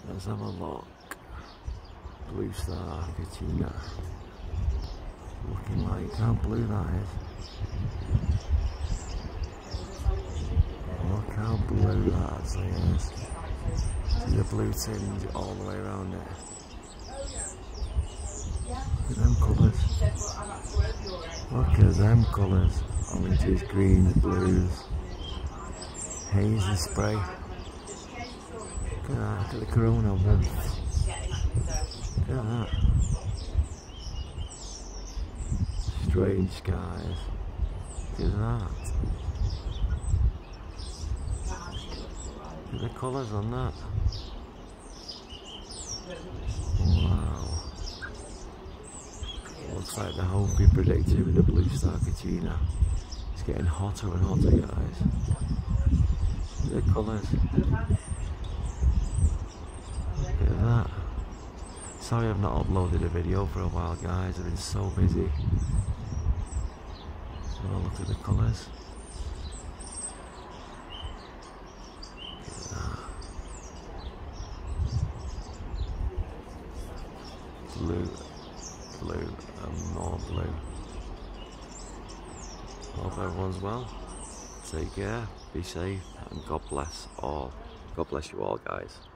Let's have a look. Blue star, Kachina. Looking like how blue that is. Look how blue that actually is. See the blue tinge all the way around it. Look at them colours. Look at them colours. Oranges, greens, blues. Hazy spray. Look at that, look at the corona warmth. Look at that. Strange skies. Look at that. Look at the colours on that. Wow. Looks like the home be predicted with the blue star Kachina. It's getting hotter and hotter, guys. Look at the colours. Look at that. Sorry I've not uploaded a video for a while, guys. I've been so busy. Oh, look at the colours. Look at that. Blue, blue, and more blue. Hope everyone's well. Take care, be safe, and God bless all. God bless you all, guys.